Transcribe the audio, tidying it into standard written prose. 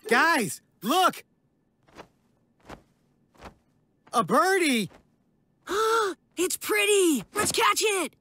Guys, look! A birdie! It's pretty! Let's catch it!